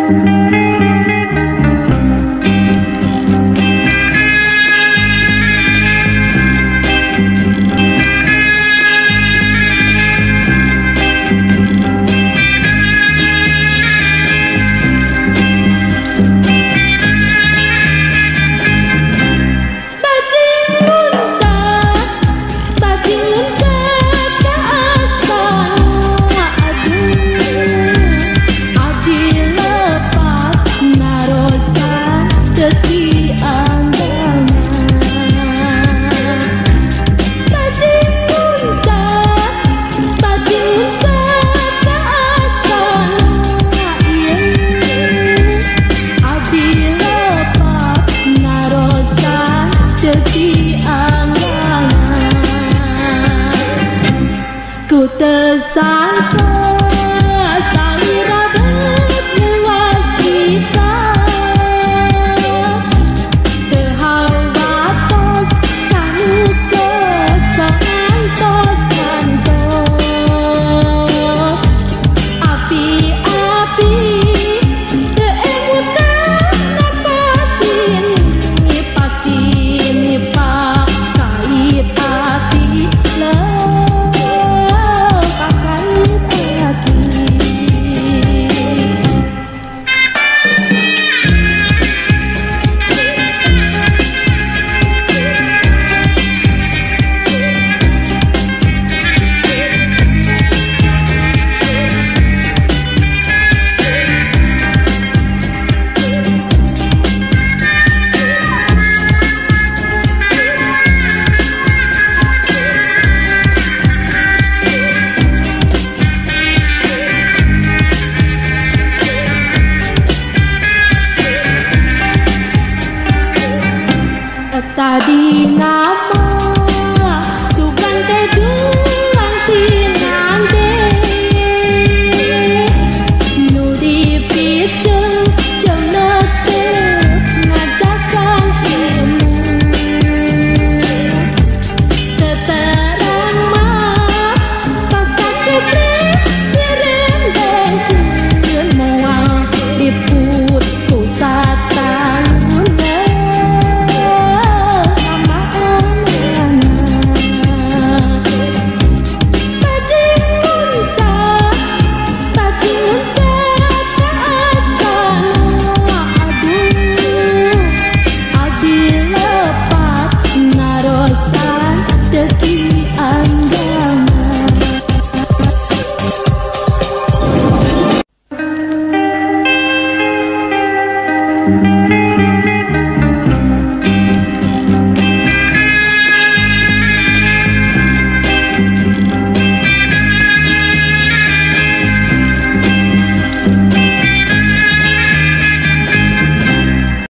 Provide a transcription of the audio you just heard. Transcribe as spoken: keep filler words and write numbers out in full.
Ku tersangka saira berwasiat terhabatos kamu kesantos-santos api-api keemutan napasin nipasin nipak kait hati tadi nama sugan tedulang tinande nu dipiceng cenete ngajakan ilmu teterang mah pasca kebrik direndeng kun moal diput pusat Thank you.